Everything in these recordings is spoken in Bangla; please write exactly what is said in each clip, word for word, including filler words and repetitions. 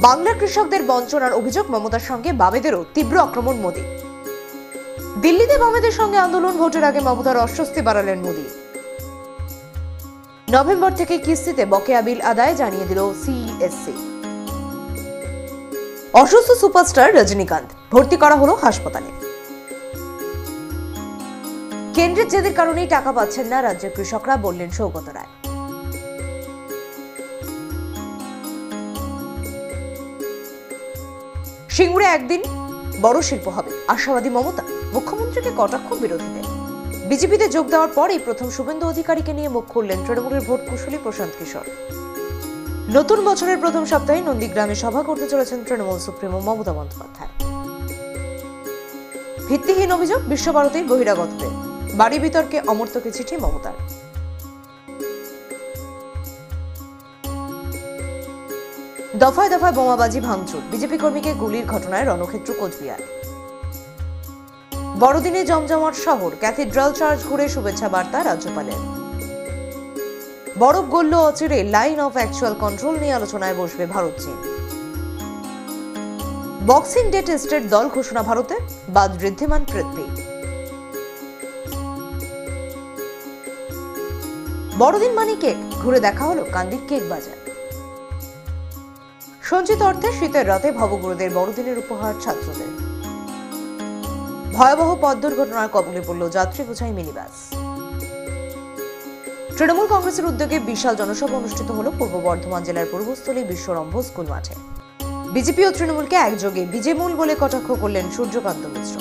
বাংলার কৃষকদের বঞ্চনার অভিযোগ মমতার সঙ্গে বামেদেরও তীব্র আক্রমণ মোদী। দিল্লিতে বামেদের সঙ্গে আন্দোলন, ভোটের আগে মমতার অস্বস্তি বাড়ালেন মোদী। নভেম্বর থেকে কিস্তিতে বকেয়া বিল আদায় জানিয়ে দিল সিইএসসি। অসুস্থ সুপারস্টার রজনীকান্ত, ভর্তি করা হলো হাসপাতালে। কেন্দ্রের জেদের কারণেই টাকা পাচ্ছেন না রাজ্যের কৃষকরা, বললেন সৌগত রায়। সিঙ্গুরে একদিন বড় শিল্প হবে, আশাবাদী মমতা। মুখ্যমন্ত্রীকে কটাক্ষ বিরোধীদের। বিজেপিতে যোগ দেওয়ার পরেই প্রথম শুভেন্দু অধিকারীকে নিয়ে মুখ খুললেন তৃণমূলের ভোট কুশলী প্রশান্ত কিশোর। নতুন বছরের প্রথম সপ্তাহে নন্দীগ্রামে সভা করতে চলেছেন তৃণমূল সুপ্রিমো মমতা বন্দ্যোপাধ্যায়। ভিত্তিহীন অভিযোগ বিশ্বভারতীর বহিরাগতদের, বাড়ি বিতর্কে অমর্ত্যকে চিঠি মমতার। দফায় দফায় বোমাবাজি, ভাঙচুর, বিজেপি কর্মীকে গুলির ঘটনায় রণক্ষেত্র কোচবিহার। বড়দিনে জমজমাট শহর, ক্যাথিড্রাল চার্চ ঘুরে শুভেচ্ছা বার্তা রাজ্যপালের। বরফ গলল অচিরে, লাইন অফ অ্যাকচুয়াল কন্ট্রোল নিয়ে আলোচনায় বসবে ভারত চীন। বক্সিং ডে টেস্টের দল ঘোষণা ভারতে, বাদ ঋদ্ধিমান পৃথ্বী। বড়দিন মানে কেক, ঘুরে দেখা হলো কান্দির কেক বাজার। সঞ্চিত অর্থে শীতের রাতে ভবগুরুদের বড়দিনের উপহার ছাত্রদের। ভয়াবহ পথ দুর্ঘটনার কবলে পড়ল যাত্রী বোঝাই মিনিবাস। তৃণমূল কংগ্রেসের উদ্যোগে বিশাল জনসভা অনুষ্ঠিত হল পূর্ব বর্ধমান জেলার পূর্বস্থলী বিশ্বরম্ভ স্কুল মাঠে। বিজেপি ও তৃণমূলকে একযোগে বিজেমূল বলে কটাক্ষ করলেন সূর্যকান্ত মিশ্র।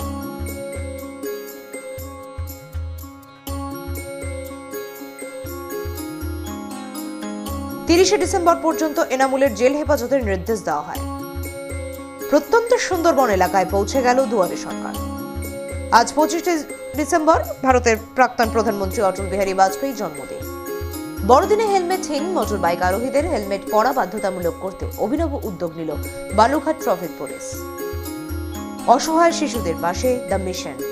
তিরিশে ডিসেম্বর পর্যন্ত এনামুলের জেল হেফাজতের নির্দেশ দেওয়া হয়। প্রত্যন্ত সুন্দরবন এলাকায় পৌঁছে গেল দুয়ারে সরকার। আজ পঁচিশে ডিসেম্বর ভারতের প্রাক্তন প্রধানমন্ত্রী অটল বিহারী বাজপেয়ীর জন্মদিন। বড়দিনে হেলমেটহীন মোটর বাইক আরোহীদের হেলমেট পরা বাধ্যতামূলক করতে অভিনব উদ্যোগ নিল বালুরঘাট ট্রাফিক পুলিশ। অসহায় শিশুদের পাশে দ্য মিশন।